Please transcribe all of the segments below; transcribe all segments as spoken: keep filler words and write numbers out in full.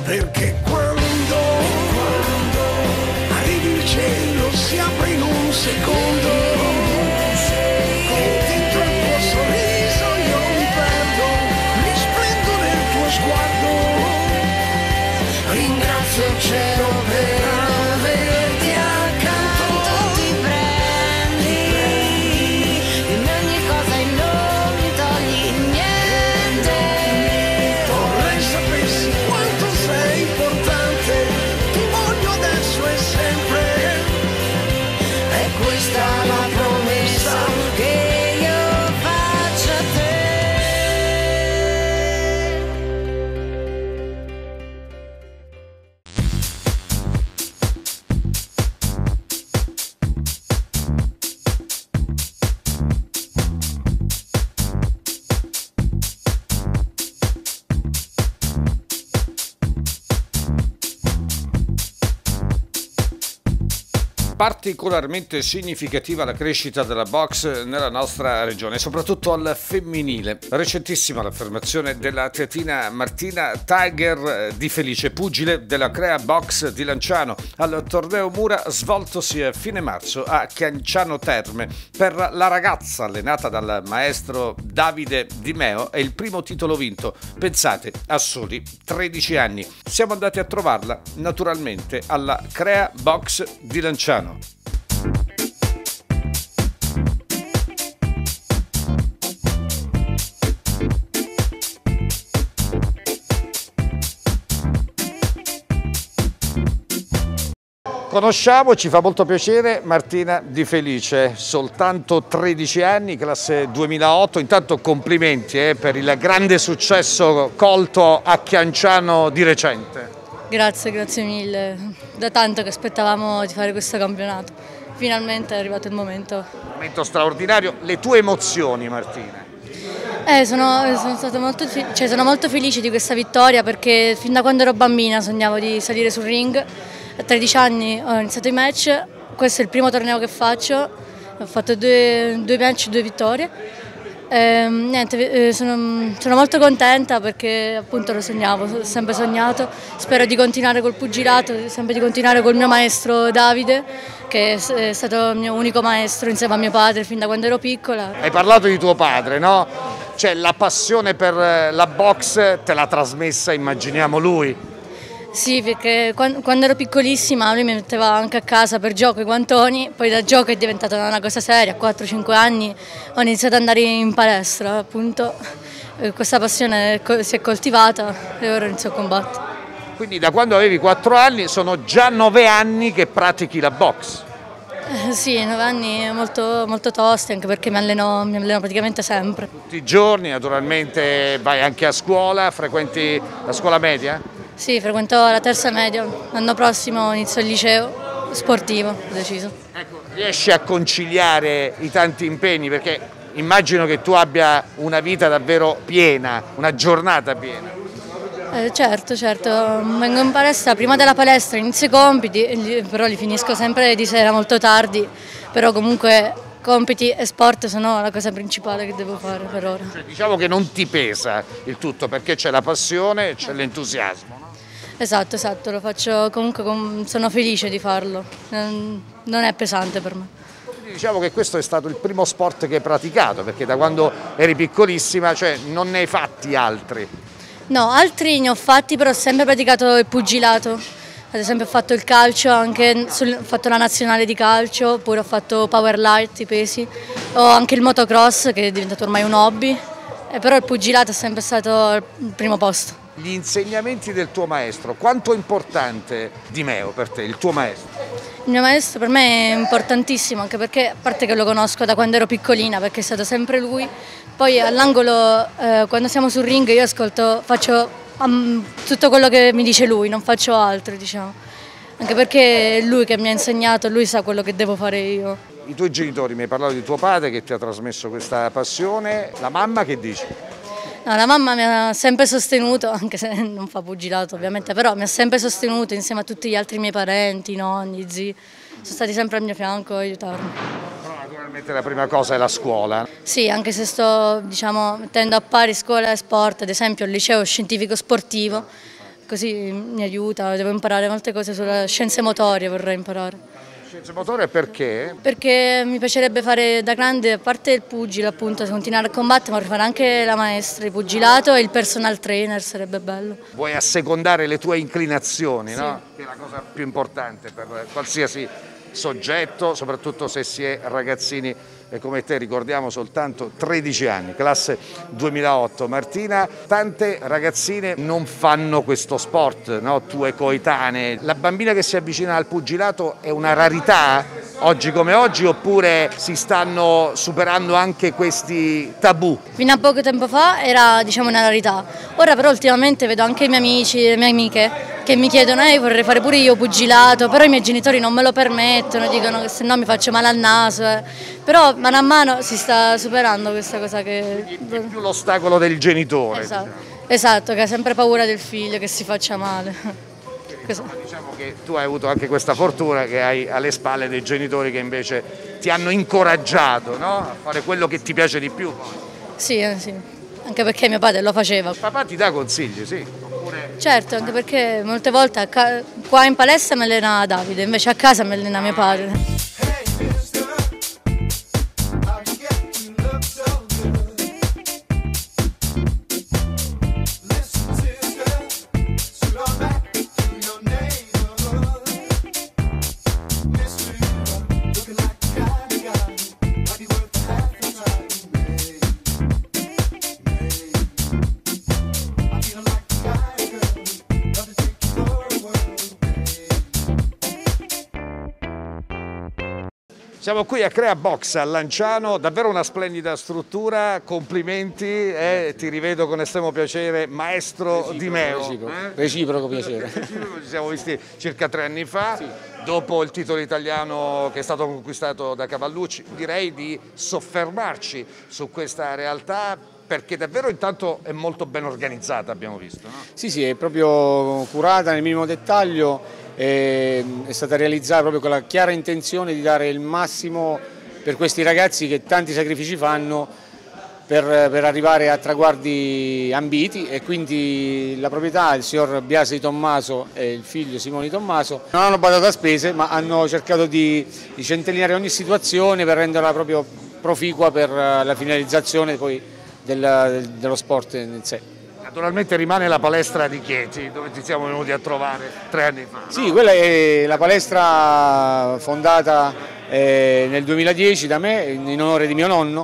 perché quando, quando arrivi il cielo si apre in un secondo, e dentro il tuo sorriso io mi perdo, mi splendo nel tuo sguardo, ringrazio il cielo per averti accanto, ti prendi in ogni cosa e non mi togli niente. Vorrei sapessi quanto sei importante, ti voglio adesso e sempre, è questa la promessa che io faccio a te. Particolarmente significativa la crescita della box nella nostra regione, soprattutto al femminile. Recentissima l'affermazione dell'atletina Martina Tiger Di Felice, pugile della Crea Box di Lanciano, al torneo Mura svoltosi a fine marzo a Chianciano Terme. Per la ragazza allenata dal maestro Davide Di Meo è il primo titolo vinto, pensate, a soli tredici anni. Siamo andati a trovarla naturalmente alla Crea Box di Lanciano. Conosciamo, ci fa molto piacere, Martina Di Felice, soltanto tredici anni, classe duemilaotto. Intanto complimenti eh, per il grande successo colto a Chianciano di recente. Grazie, grazie mille. Da tanto che aspettavamo di fare questo campionato. Finalmente è arrivato il momento. Un momento straordinario. Le tue emozioni, Martina? Eh, sono, sono, stata molto, cioè, sono molto felice di questa vittoria perché fin da quando ero bambina sognavo di salire sul ring. A tredici anni ho iniziato i match, questo è il primo torneo che faccio, ho fatto due, due match, due vittorie. Eh, niente, eh, sono, sono molto contenta perché appunto lo sognavo, ho sempre sognato, spero di continuare col pugilato, sempre di continuare col mio maestro Davide, che è stato il mio unico maestro insieme a mio padre fin da quando ero piccola. Hai parlato di tuo padre, no? Cioè la passione per la box te l'ha trasmessa, immaginiamo, lui. Sì, perché quando ero piccolissima lui mi metteva anche a casa per gioco i guantoni, poi da gioco è diventata una cosa seria, a quattro cinque anni ho iniziato ad andare in palestra, appunto, questa passione si è coltivata e ora inizio a combattere. Quindi da quando avevi quattro anni sono già nove anni che pratichi la box? Eh, sì, nove anni molto, molto tosti, anche perché mi alleno, mi alleno praticamente sempre. Tutti i giorni, naturalmente vai anche a scuola, frequenti la scuola media? Sì, frequento la terza media, l'anno prossimo inizio il liceo sportivo, ho deciso. Ecco, riesci a conciliare i tanti impegni, perché immagino che tu abbia una vita davvero piena, una giornata piena. Eh, certo, certo, vengo in palestra, prima della palestra inizio i compiti, però li finisco sempre di sera molto tardi, però comunque compiti e sport sono la cosa principale che devo fare per ora. Cioè, diciamo che non ti pesa il tutto perché c'è la passione e c'è l'entusiasmo. No? Esatto, esatto, lo faccio comunque, sono felice di farlo, non è pesante per me. Quindi diciamo che questo è stato il primo sport che hai praticato, perché da quando eri piccolissima, cioè, non ne hai fatti altri. No, altri ne ho fatti, però ho sempre praticato il pugilato. Ad esempio ho fatto il calcio, anche sul, ho fatto la nazionale di calcio, oppure ho fatto power light, i pesi. Ho anche il motocross, che è diventato ormai un hobby, eh, però il pugilato è sempre stato il primo posto. Gli insegnamenti del tuo maestro, quanto è importante Di Meo per te, il tuo maestro? Il mio maestro per me è importantissimo, anche perché, a parte che lo conosco da quando ero piccolina, perché è stato sempre lui, poi all'angolo, eh, quando siamo sul ring, io ascolto, faccio um, tutto quello che mi dice lui, non faccio altro, diciamo. Anche perché è lui che mi ha insegnato, lui sa quello che devo fare io. I tuoi genitori, mi hai parlato di tuo padre che ti ha trasmesso questa passione, la mamma che dice? No, la mamma mi ha sempre sostenuto, anche se non fa pugilato ovviamente, però mi ha sempre sostenuto insieme a tutti gli altri miei parenti, nonni, zii, sono stati sempre al mio fianco a aiutarmi. Però naturalmente la prima cosa è la scuola. Sì, anche se sto, diciamo, mettendo a pari scuola e sport, ad esempio il liceo scientifico sportivo, così mi aiuta, devo imparare molte cose sulle scienze motorie, vorrei imparare. Scienze motorie perché? Perché mi piacerebbe fare da grande, a parte il pugile appunto, continuare a combattere, ma vorrei fare anche la maestra di pugilato e il personal trainer, sarebbe bello. Vuoi assecondare le tue inclinazioni, Sì. no? Che è la cosa più importante per qualsiasi soggetto, soprattutto se si è ragazzini e come te, ricordiamo soltanto tredici anni, classe duemilaotto. Martina, tante ragazzine non fanno questo sport, no? Tue coetanee. La bambina che si avvicina al pugilato è una rarità oggi come oggi, oppure si stanno superando anche questi tabù? Fino a poco tempo fa era, diciamo, una rarità, ora però ultimamente vedo anche i miei amici e le mie amiche che mi chiedono eh, vorrei fare pure io pugilato, però i miei genitori non me lo permettono, dicono che se no mi faccio male al naso, eh. Però mano a mano si sta superando questa cosa che... È più l'ostacolo del genitore. Esatto, Diciamo. esatto, che ha sempre paura del figlio che si faccia male. Insomma, diciamo che tu hai avuto anche questa fortuna che hai alle spalle dei genitori che invece ti hanno incoraggiato, no? A fare quello che ti piace di più. Sì, eh, sì, anche perché mio padre lo faceva. Papà ti dà consigli, sì? Oppure... Certo, anche perché molte volte a ca- qua in palestra mi allena Davide, invece a casa mi allena mio padre. Siamo qui a Crea Box a Lanciano, davvero una splendida struttura, complimenti, eh, ti rivedo con estremo piacere, maestro Reciproco, Di Meo. Reciproco, eh? reciproco piacere. Ci siamo visti circa tre anni fa, Sì. Dopo il titolo italiano che è stato conquistato da Cavallucci, direi di soffermarci su questa realtà perché davvero intanto è molto ben organizzata, abbiamo visto. No? Sì, sì, è proprio curata nel minimo dettaglio, è, è stata realizzata proprio con la chiara intenzione di dare il massimo per questi ragazzi che tanti sacrifici fanno per, per arrivare a traguardi ambiti, e quindi la proprietà, il signor Biasi di Tommaso e il figlio Simone Di Tommaso, non hanno badato a spese ma hanno cercato di, di centellinare ogni situazione per renderla proprio proficua per la finalizzazione poi del, dello sport in sé. Naturalmente rimane la palestra di Chieti, dove ti siamo venuti a trovare tre anni fa. No? Sì, quella è la palestra fondata eh, nel duemiladieci da me in onore di mio nonno.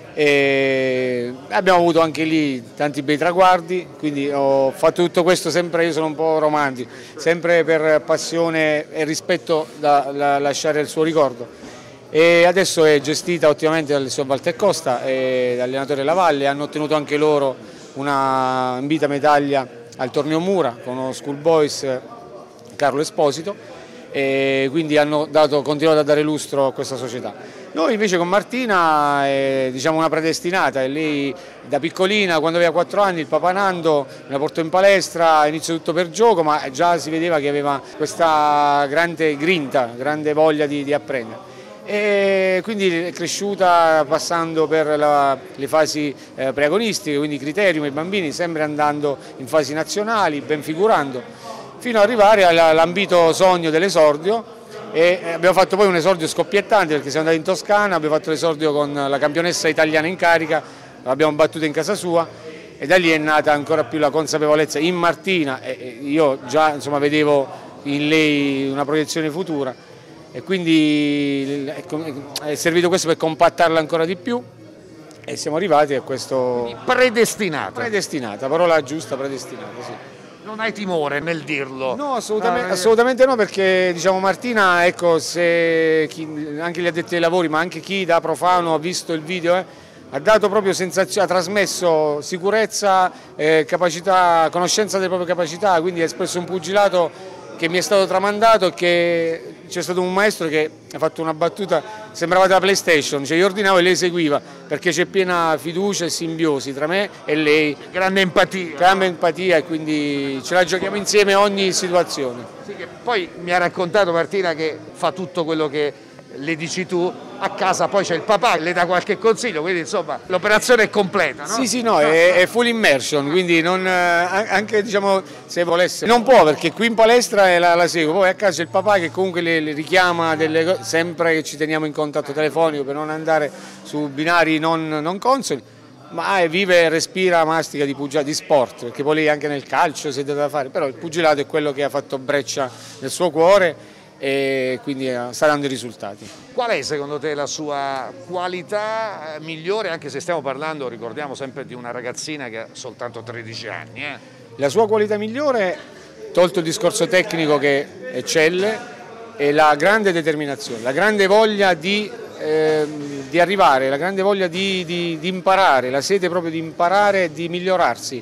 E abbiamo avuto anche lì tanti bei traguardi, quindi ho fatto tutto questo sempre, io sono un po' romantico, sempre per passione e rispetto da, da lasciare il suo ricordo. E adesso è gestita ottimamente dal signor Walter Costa e dall'allenatore Lavalle, hanno ottenuto anche loro una ambita medaglia al torneo Mura con lo Schoolboys Carlo Esposito, e quindi hanno dato, continuato a dare lustro a questa società. Noi invece con Martina è, diciamo, una predestinata, e lei da piccolina, quando aveva quattro anni, il papà Nando la portò in palestra, inizio tutto per gioco, ma già si vedeva che aveva questa grande grinta, grande voglia di, di apprendere. E quindi è cresciuta passando per la, le fasi eh, preagonistiche, quindi criterium, i bambini, sempre andando in fasi nazionali, ben figurando, fino ad arrivare all'ambito sogno dell'esordio. E abbiamo fatto poi un esordio scoppiettante perché siamo andati in Toscana, abbiamo fatto l'esordio con la campionessa italiana in carica, l'abbiamo battuta in casa sua, e da lì è nata ancora più la consapevolezza in Martina, e io già insomma vedevo in lei una proiezione futura, e quindi è servito questo per compattarla ancora di più, e siamo arrivati a questo... Predestinata. Predestinata, parola giusta, predestinata, sì. Non hai timore nel dirlo? No, assolutamente, Ah, assolutamente no, perché diciamo Martina, ecco, se chi, anche gli addetti ai lavori, ma anche chi da profano ha visto il video, eh, ha dato proprio sensazione, ha trasmesso sicurezza, eh, capacità, conoscenza delle proprie capacità, quindi ha espresso un pugilato che mi è stato tramandato, e che c'è stato un maestro che ha fatto una battuta, sembrava da PlayStation, cioè io ordinavo e lei eseguiva, perché c'è piena fiducia e simbiosi tra me e lei. Grande empatia. Grande empatia, e quindi ce la giochiamo insieme ogni situazione. Sì, che poi mi ha raccontato Martina che fa tutto quello che le dici tu, a casa poi c'è il papà che le dà qualche consiglio, quindi insomma l'operazione è completa, no? Sì, sì, no, è, è full immersion, quindi non, anche diciamo se volesse, non può perché qui in palestra la, la seguo, poi a casa c'è il papà che comunque le, le richiama delle cose, sempre che ci teniamo in contatto telefonico per non andare su binari non, non consoni, ma vive e respira, mastica di pugilato, di sport, perché poi lì anche nel calcio si deve fare, però il pugilato è quello che ha fatto breccia nel suo cuore e quindi saranno i risultati. Qual è secondo te la sua qualità migliore, anche se stiamo parlando, ricordiamo sempre di una ragazzina che ha soltanto tredici anni? Eh? La sua qualità migliore, tolto il discorso tecnico che eccelle, è la grande determinazione, la grande voglia di, eh, di arrivare, la grande voglia di, di, di imparare, la sete proprio di imparare e di migliorarsi.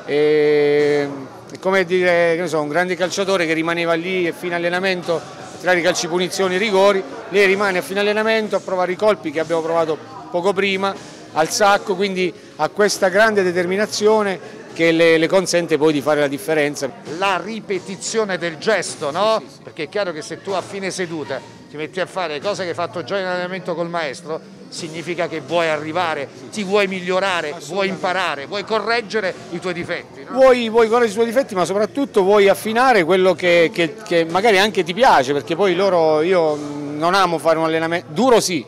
E, è come dire, che ne so, un grande calciatore che rimaneva lì e fino allenamento a tirare i calci punizioni, i rigori, lei rimane a fine allenamento a provare i colpi che abbiamo provato poco prima, al sacco, quindi ha questa grande determinazione che le, le consente poi di fare la differenza. La ripetizione del gesto, no? Perché è chiaro che se tu a fine seduta ti metti a fare cose che hai fatto già in allenamento col maestro, significa che vuoi arrivare, ti vuoi migliorare, vuoi imparare, vuoi correggere i tuoi difetti. No? Vuoi, vuoi correggere i tuoi difetti, ma soprattutto vuoi affinare quello che, che, che magari anche ti piace, perché poi loro, io non amo fare un allenamento, duro sì,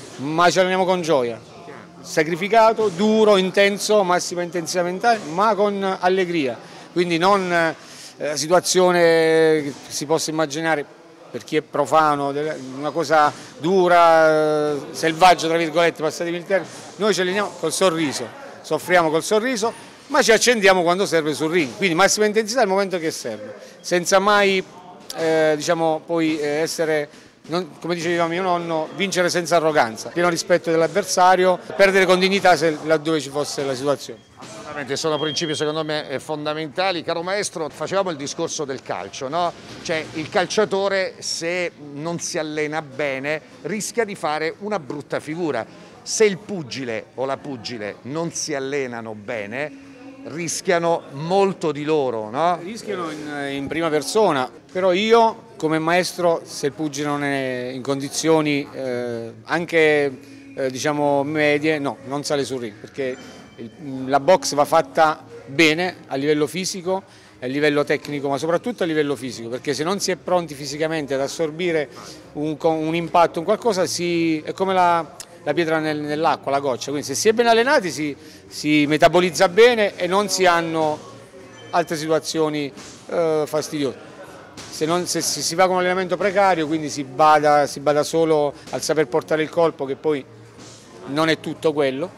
ma ci alleniamo con gioia. Sacrificato, duro, intenso, massima intensità mentale, ma con allegria, quindi non eh, la situazione che si possa immaginare per chi è profano, una cosa dura, selvaggia tra virgolette, passatemi il termine. Noi ci alleniamo col sorriso, soffriamo col sorriso, ma ci accendiamo quando serve sul ring, quindi massima intensità al momento che serve, senza mai eh, diciamo, poi essere, non, come diceva mio nonno, vincere senza arroganza, pieno rispetto dell'avversario, perdere con dignità se laddove ci fosse la situazione. Assolutamente, sono principi secondo me fondamentali. Caro maestro, facevamo il discorso del calcio, no? Cioè il calciatore se non si allena bene rischia di fare una brutta figura, se il pugile o la pugile non si allenano bene rischiano molto di loro, no? Rischiano in, in prima persona, però io come maestro, se il pugile non è in condizioni eh, anche eh, diciamo medie, no, non sale sul ring, perché il, la box va fatta bene a livello fisico, a livello tecnico, ma soprattutto a livello fisico, perché se non si è pronti fisicamente ad assorbire un, un impatto, un qualcosa, si, è come la, la pietra nel, nell'acqua, la goccia, quindi se si è ben allenati si, si metabolizza bene e non si hanno altre situazioni eh, fastidiose. Se, non, se si va con un allenamento precario, quindi si bada, si bada solo al saper portare il colpo, che poi non è tutto quello,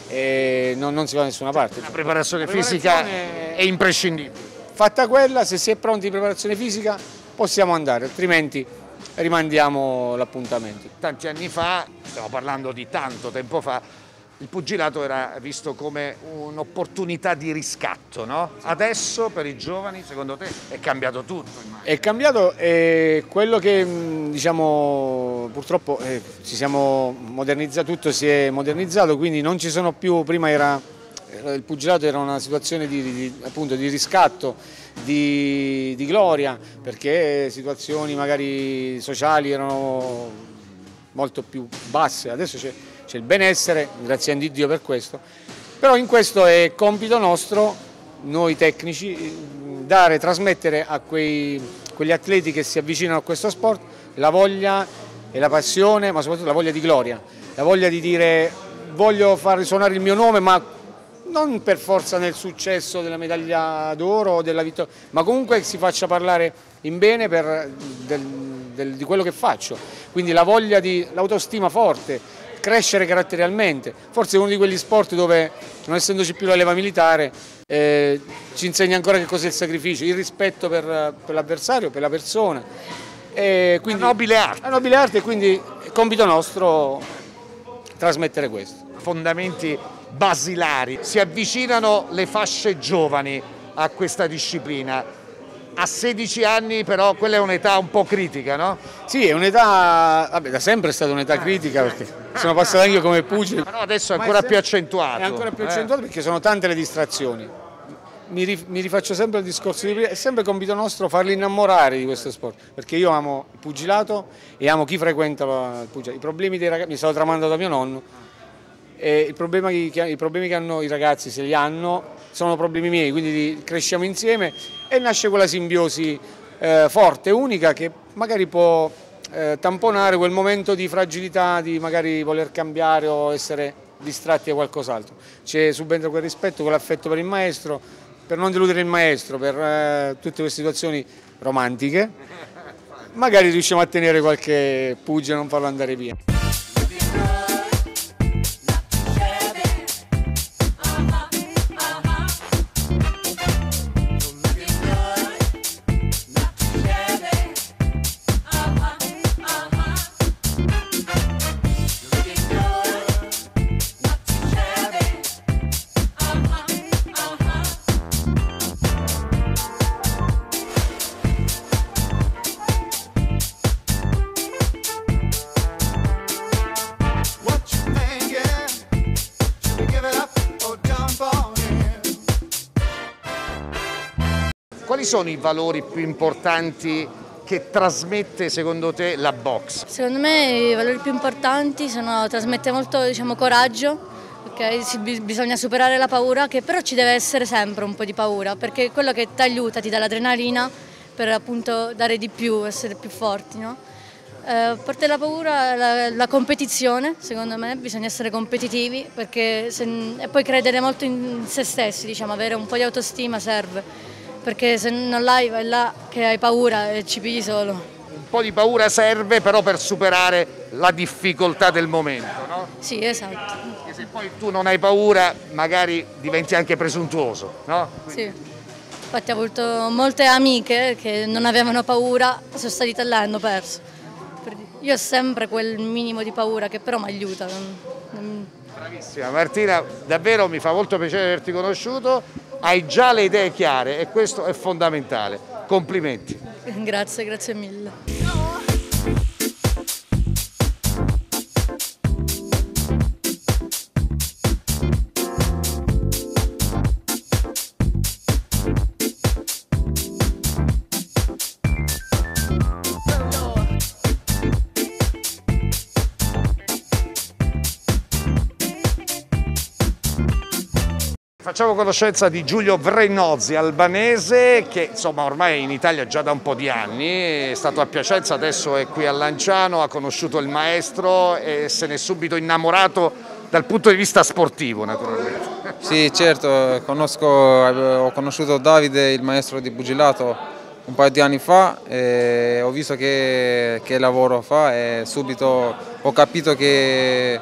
e non, non si va da nessuna parte. La preparazione, la preparazione fisica è imprescindibile. Fatta quella, se si è pronti in preparazione fisica possiamo andare, altrimenti rimandiamo l'appuntamento. Tanti anni fa, stiamo parlando di tanto tempo fa, il pugilato era visto come un'opportunità di riscatto, no? Adesso per i giovani, secondo te, è cambiato tutto? Immagino. È cambiato, è quello che diciamo purtroppo eh, ci siamo modernizzati, tutto si è modernizzato, quindi non ci sono più, prima era, il pugilato era una situazione di, di, appunto, di riscatto, di, di gloria, perché situazioni magari sociali erano molto più basse, adesso c'è c'è il benessere, grazie a Dio per questo, però in questo è compito nostro, noi tecnici, dare, trasmettere a quei, quegli atleti che si avvicinano a questo sport la voglia e la passione, ma soprattutto la voglia di gloria, la voglia di dire voglio far risuonare il mio nome, ma non per forza nel successo della medaglia d'oro o della vittoria, ma comunque si faccia parlare in bene per, del, del, di quello che faccio, quindi la voglia di, l'autostima forte, crescere caratterialmente, forse è uno di quegli sport dove, non essendoci più la leva militare, eh, ci insegna ancora che cos'è il sacrificio, il rispetto per, per l'avversario, per la persona. E quindi, la nobile arte. La nobile arte, quindi è compito nostro trasmettere questo. Fondamenti basilari, si avvicinano le fasce giovani a questa disciplina. A sedici anni però quella è un'età un po' critica, no? Sì, è un'età, vabbè, da sempre è stata un'età critica perché sono passato anche io come pugile. Però adesso è ancora è più accentuato. È ancora più eh. accentuato perché sono tante le distrazioni. mi, rif, mi rifaccio sempre il discorso di prima, è sempre compito nostro farli innamorare di questo sport, perché io amo il pugilato e amo chi frequenta il pugilato. I problemi dei ragazzi, mi sono tramandato da mio nonno, e il problema che, i problemi che hanno i ragazzi, se li hanno, sono problemi miei, quindi cresciamo insieme e nasce quella simbiosi eh, forte, unica, che magari può eh, tamponare quel momento di fragilità, di magari voler cambiare o essere distratti da qualcos'altro. C'è subentra quel rispetto, quell'affetto per il maestro, per non deludere il maestro, per eh, tutte queste situazioni romantiche, magari riusciamo a tenere qualche pugile e non farlo andare via. Quali sono i valori più importanti che trasmette secondo te la box? Secondo me i valori più importanti sono, trasmette molto, diciamo, coraggio, okay? Si, bisogna superare la paura, che però ci deve essere sempre un po' di paura, perché è quello che ti aiuta, ti dà l'adrenalina per appunto dare di più, essere più forti, no? Eh, a parte la paura, la, la competizione, secondo me, bisogna essere competitivi, perché se, e poi credere molto in se stessi, diciamo, avere un po' di autostima serve. Perché se non l'hai, vai là che hai paura e ci pigli solo. Un po' di paura serve però per superare la difficoltà del momento, no? Sì, esatto. Perché se poi tu non hai paura magari diventi anche presuntuoso, no? Sì. Infatti ho avuto molte amiche che non avevano paura, sono state là e hanno perso. Io ho sempre quel minimo di paura che però mi aiuta. Bravissima Martina, davvero mi fa molto piacere averti conosciuto. Hai già le idee chiare e questo è fondamentale. Complimenti. Grazie, grazie mille. Facciamo conoscenza di Giulio Vrenozzi, albanese, che insomma ormai è in Italia già da un po' di anni, è stato a Piacenza, adesso è qui a Lanciano, ha conosciuto il maestro e se n'è subito innamorato dal punto di vista sportivo, naturalmente. Sì, certo, conosco, ho conosciuto Davide, il maestro di pugilato, un paio di anni fa e ho visto che, che lavoro fa e subito ho capito che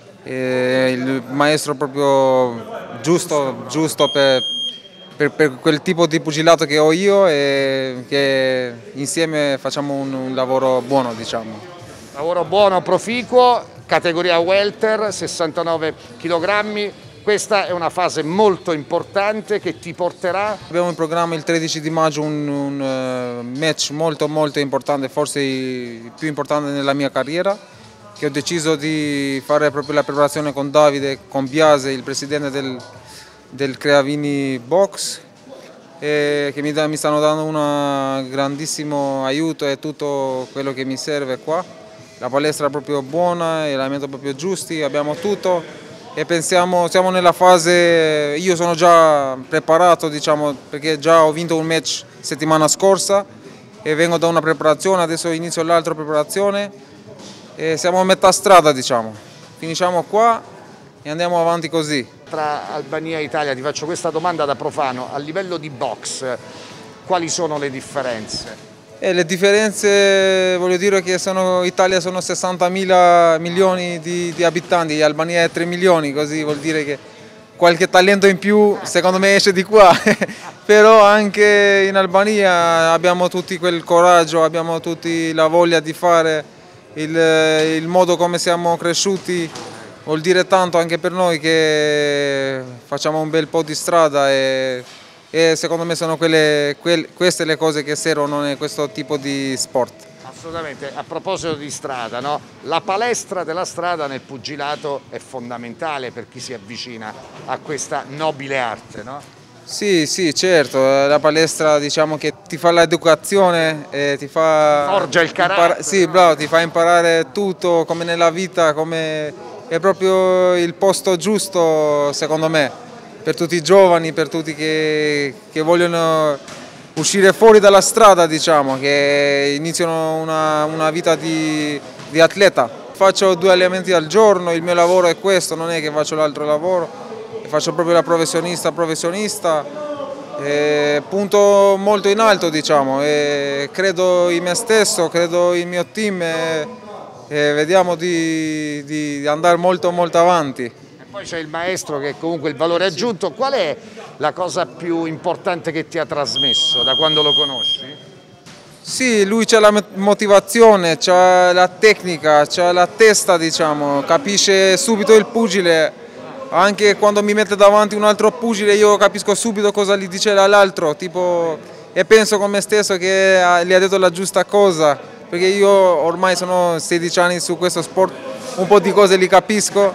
è il maestro proprio giusto, giusto per, per, per quel tipo di pugilato che ho io e che insieme facciamo un, un lavoro buono, diciamo. Lavoro buono, proficuo, categoria welter, sessantanove chilogrammi. Questa è una fase molto importante che ti porterà. Abbiamo in programma il tredici di maggio un, un match molto molto importante, forse il più importante nella mia carriera, che ho deciso di fare proprio la preparazione con Davide, con Biase, il presidente del, del Creavini Box, e che mi, da, mi stanno dando un grandissimo aiuto e tutto quello che mi serve qua. La palestra è proprio buona, gli allenamenti proprio giusti, abbiamo tutto e pensiamo, siamo nella fase, io sono già preparato, diciamo, perché già ho vinto un match settimana scorsa e vengo da una preparazione, adesso inizio l'altra preparazione. E siamo a metà strada, diciamo, finisciamo qua e andiamo avanti così. Tra Albania e Italia ti faccio questa domanda da profano, a livello di box quali sono le differenze? E le differenze, voglio dire che sono, Italia sono sessantamila milioni di, di abitanti, Albania è tre milioni, così vuol dire che qualche talento in più secondo me esce di qua, però anche in Albania abbiamo tutti quel coraggio, abbiamo tutti la voglia di fare. Il, il modo come siamo cresciuti vuol dire tanto anche per noi che facciamo un bel po' di strada e, e secondo me sono quelle, quelle, queste le cose che servono in questo tipo di sport. Assolutamente, a proposito di strada, no? La palestra della strada nel pugilato è fondamentale per chi si avvicina a questa nobile arte, no? Sì, sì, certo, la palestra diciamo che ti fa l'educazione, eh, ti fa... Forgia il carattere. Sì, bravo, ti fa imparare tutto come nella vita, come è proprio il posto giusto secondo me, per tutti i giovani, per tutti che, che vogliono uscire fuori dalla strada, diciamo, che iniziano una, una vita di, di atleta. Faccio due allenamenti al giorno, il mio lavoro è questo, non è che faccio l'altro lavoro. Faccio proprio la professionista, professionista, e punto molto in alto, diciamo, e credo in me stesso, credo in mio team e, e vediamo di, di andare molto molto avanti. E poi c'è il maestro che è comunque il valore aggiunto. Qual è la cosa più importante che ti ha trasmesso da quando lo conosci? Sì, lui c'ha la motivazione, c'ha la tecnica, c'ha la testa, diciamo, capisce subito il pugile. Anche quando mi mette davanti un altro pugile io capisco subito cosa gli dice l'altro, tipo, e penso con me stesso che gli ha detto la giusta cosa, perché io ormai sono sedici anni su questo sport, un po' di cose li capisco.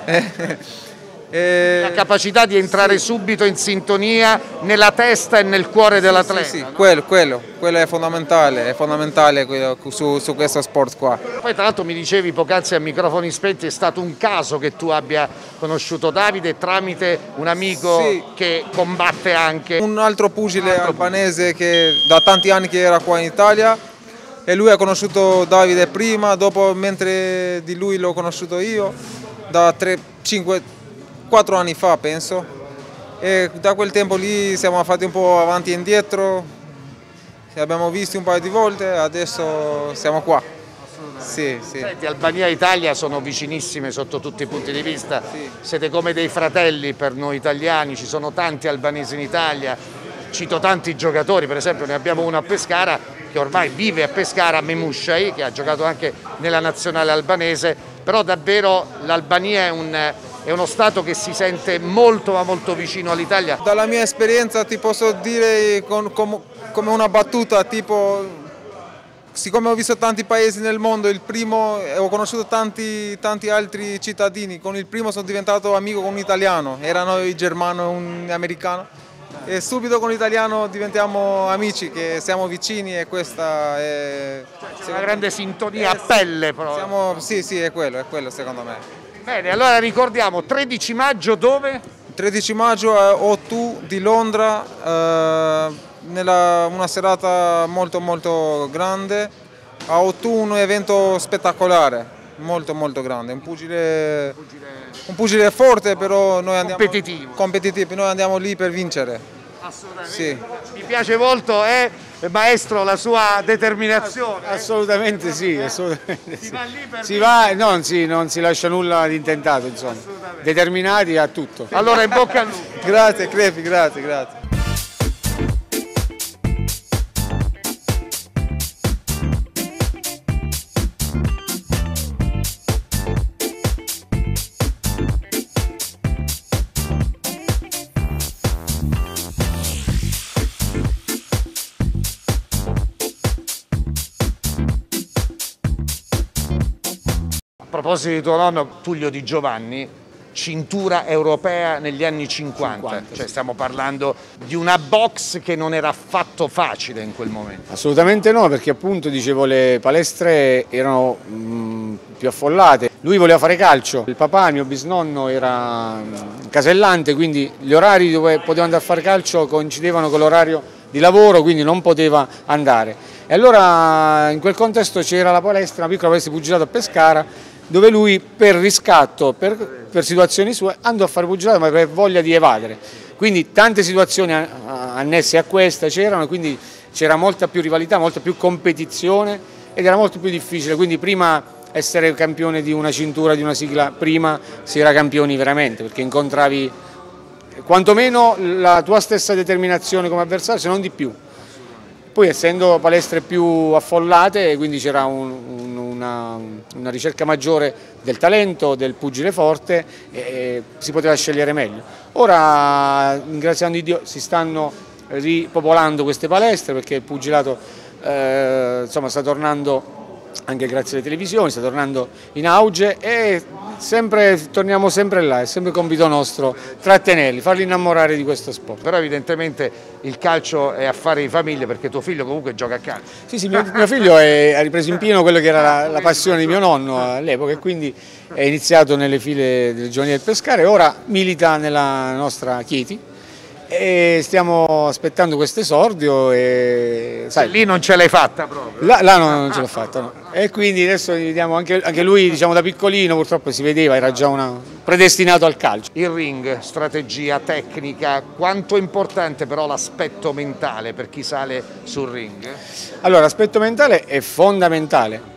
E... La capacità di entrare sì. subito in sintonia nella testa e nel cuore dell'atleta. Sì, sì, no? quello, quello, quello è fondamentale, è fondamentale su, su questo sport qua. Poi tra l'altro mi dicevi poc'anzi a microfoni spenti, è stato un caso che tu abbia conosciuto Davide tramite un amico sì. che combatte anche. Un altro pugile un altro albanese che da tanti anni che era qua in Italia e lui ha conosciuto Davide prima, dopo mentre di lui l'ho conosciuto io, da tre cinque quattro anni fa penso, e da quel tempo lì siamo fatti un po' avanti e indietro, ci abbiamo visti un paio di volte, adesso siamo qua. Sì, sì. Senti, Albania e Italia sono vicinissime sotto tutti i punti di vista, sì. Siete come dei fratelli per noi italiani, ci sono tanti albanesi in Italia, cito tanti giocatori, per esempio ne abbiamo uno a Pescara che ormai vive a Pescara, Memushai, che ha giocato anche nella nazionale albanese, però davvero l'Albania è un... È uno Stato che si sente molto ma molto vicino all'Italia. Dalla mia esperienza ti posso dire con, com, come una battuta, tipo, siccome ho visto tanti paesi nel mondo, il primo, ho conosciuto tanti, tanti altri cittadini, con il primo sono diventato amico con un italiano, erano i germano e un americano, e subito con l'italiano diventiamo amici, che siamo vicini e questa è... C'è una grande sintonia a pelle proprio. Siamo, sì, sì, è quello, è quello secondo me. Bene, allora ricordiamo, tredici maggio dove? tredici maggio a O due di Londra, eh, nella, una serata molto molto grande, a O due un evento spettacolare, molto molto grande, un pugile, un pugile forte però noi andiamo, competitivo. competitivo, noi andiamo lì per vincere. Assolutamente. Sì. Mi piace molto, eh, maestro, la sua determinazione. Assolutamente sì, assolutamente si sì. va lì per si va, non, sì, non si lascia nulla di intentato, insomma. Determinati a tutto. Allora in bocca al lupo. Grazie Crepi, grazie, grazie. A proposito di tuo nonno, Tullio Di Giovanni, cintura europea negli anni cinquanta, cinquanta cioè stiamo parlando di una box che non era affatto facile in quel momento. Assolutamente no, perché appunto dicevo le palestre erano mh, più affollate, lui voleva fare calcio, il papà, il mio bisnonno, era casellante, quindi gli orari dove poteva andare a fare calcio coincidevano con l'orario di lavoro, quindi non poteva andare. E allora in quel contesto c'era la palestra, una piccola palestra di pugilato a Pescara, dove lui per riscatto, per, per situazioni sue, andò a fare pugilato ma per voglia di evadere. Quindi tante situazioni annesse a questa c'erano, quindi c'era molta più rivalità, molta più competizione ed era molto più difficile, quindi prima essere campione di una cintura, di una sigla, prima si era campioni veramente, perché incontravi quantomeno la tua stessa determinazione come avversario, se non di più. Poi essendo palestre più affollate, quindi c'era un, un, una, una ricerca maggiore del talento, del pugile forte e si poteva scegliere meglio. Ora, ringraziando Dio, si stanno ripopolando queste palestre perché il pugilato eh, insomma, sta tornando anche grazie alle televisioni, sta tornando in auge e sempre, torniamo sempre là, è sempre compito nostro trattenerli, farli innamorare di questo sport. Però evidentemente il calcio è affare di famiglia perché tuo figlio comunque gioca a calcio. Sì, sì, mio, mio figlio è, ha ripreso in pieno quello che era la, la passione di mio nonno all'epoca e quindi è iniziato nelle file del Giovanile del Pescara e ora milita nella nostra Chieti. E stiamo aspettando questo esordio e sai, lì non ce l'hai fatta proprio? Là, là non, non ce l'ho fatta, no. E quindi adesso vediamo anche, anche lui, diciamo, da piccolino purtroppo si vedeva, era già una, predestinato al calcio. Il ring, strategia, tecnica, quanto è importante però l'aspetto mentale per chi sale sul ring? Allora, l'aspetto mentale è fondamentale.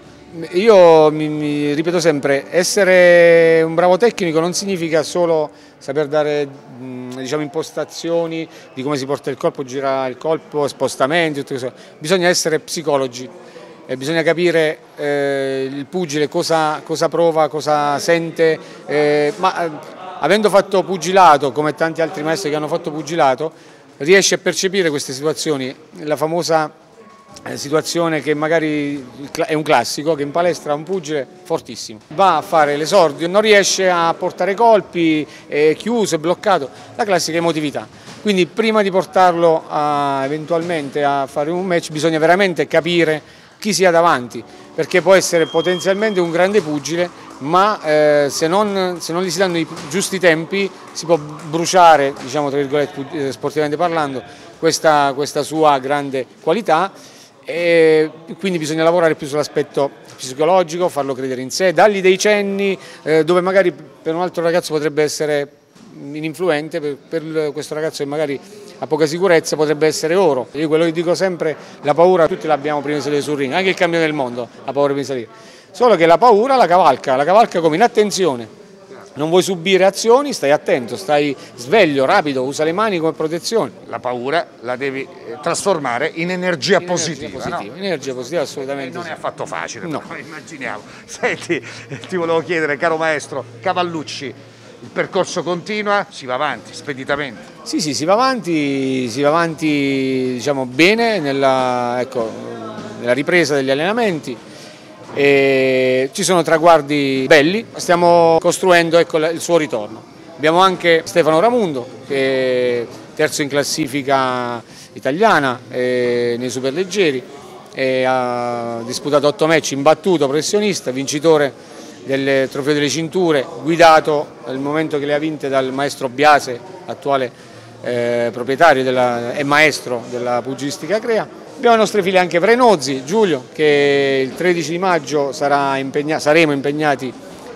Io mi, mi ripeto sempre, essere un bravo tecnico non significa solo saper dare diciamo, impostazioni di come si porta il colpo, girare il colpo, spostamenti, tutto questo. Bisogna essere psicologi, e bisogna capire eh, il pugile cosa, cosa prova, cosa sente, eh, ma eh, avendo fatto pugilato, come tanti altri maestri che hanno fatto pugilato, riesce a percepire queste situazioni, la famosa situazione che magari è un classico, che in palestra un pugile fortissimo va a fare l'esordio, non riesce a portare colpi, è chiuso, è bloccato, la classica emotività. Quindi prima di portarlo a, eventualmente a fare un match bisogna veramente capire chi sia davanti, perché può essere potenzialmente un grande pugile, ma eh, se, non, se non gli si danno i giusti tempi si può bruciare, diciamo tra virgolette, sportivamente parlando, questa, questa sua grande qualità. E quindi bisogna lavorare più sull'aspetto psicologico, farlo credere in sé, dargli dei cenni eh, dove magari per un altro ragazzo potrebbe essere ininfluente, per, per questo ragazzo che magari ha poca sicurezza potrebbe essere oro. Io quello che dico sempre, la paura tutti l'abbiamo prima di salire sul ring, anche il campione del mondo ha paura prima di salire, solo che la paura la cavalca, la cavalca come inattenzione. Non vuoi subire azioni, stai attento, stai sveglio, rapido, usa le mani come protezione. La paura la devi trasformare in energia in positiva. Energia positiva, no? energia positiva assolutamente. Non sì. è affatto facile, no. Però immaginiamo. Senti, ti volevo chiedere, caro maestro Cavallucci, il percorso continua, si va avanti speditamente? Sì, sì, si va avanti, si va avanti diciamo, bene nella, ecco, nella ripresa degli allenamenti. E ci sono traguardi belli, stiamo costruendo ecco, il suo ritorno. Abbiamo anche Stefano Ramundo, che è terzo in classifica italiana eh, nei superleggeri, e ha disputato otto match, imbattuto, professionista, vincitore del trofeo delle cinture, guidato nel momento che le ha vinte dal maestro Biase, attuale eh, proprietario della, e maestro della pugilistica Crea. Abbiamo le nostre figlie anche Vrenozzi, Giulio, che il tredici di maggio sarà impegna, saremo impegnati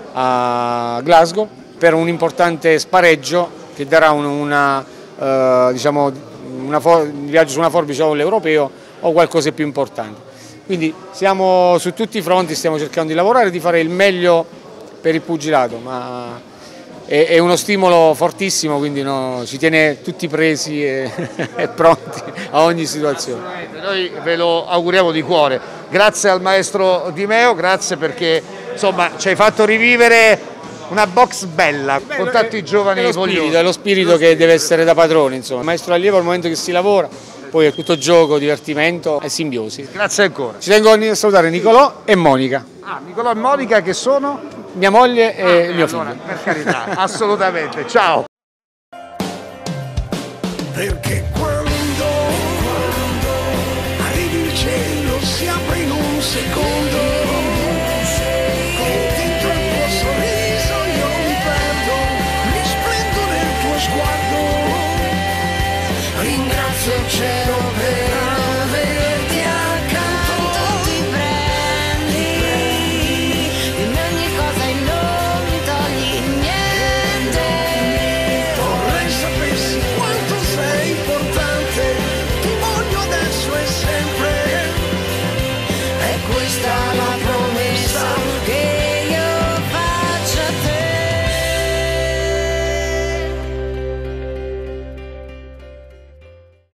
a Glasgow per un importante spareggio che darà un, una, uh, diciamo, una for, un viaggio su una forbice o l'europeo o qualcosa di più importante. Quindi siamo su tutti i fronti, stiamo cercando di lavorare e di fare il meglio per il pugilato, ma è, è uno stimolo fortissimo, quindi no, ci tiene tutti presi e, e pronti a ogni situazione. Noi ve lo auguriamo di cuore. Grazie al maestro Di Meo, grazie perché insomma ci hai fatto rivivere una box bella, Bello, con tanti giovani è lo vogliosi. Spirito, è lo spirito che deve essere da padrone, insomma. Il maestro allievo al momento che si lavora, poi è tutto gioco, divertimento e simbiosi. Grazie ancora. Ci tengo a salutare Nicolò e Monica. Ah, Nicolò e Monica che sono? Mia moglie e ah, mio allora, figlio. Per carità, assolutamente. Ciao. Perché quando, quando arrivi il cielo si apre in un secondo, e dentro il tuo sorriso io mi perdo, mi splendo nel tuo sguardo, ringrazio il cielo per averti accanto, ti prendi in ogni cosa e non mi togli niente. Vorrei sapessi quanto sei importante, ti voglio adesso e sempre, è questa la